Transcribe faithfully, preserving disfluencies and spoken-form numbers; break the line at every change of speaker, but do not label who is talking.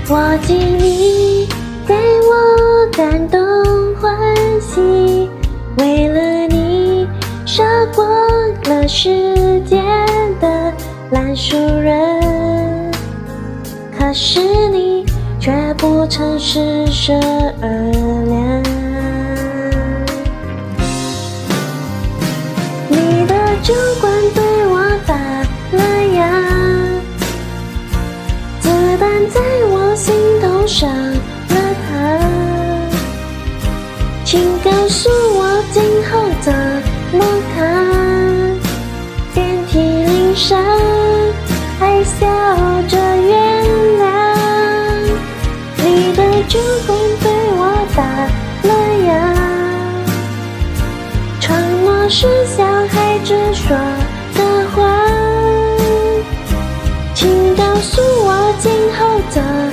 我敬你给我感动欢喜，为了你杀过了世间的烂熟人，可是你却不曾施舍而怜。你的酒馆对我打了烊，子弹在我心头上了膛，请告诉我今后怎么看？遍体鳞伤，还笑着原谅。你的酒馆对我打了烊，承诺是小孩子说的话，请告诉我今后怎么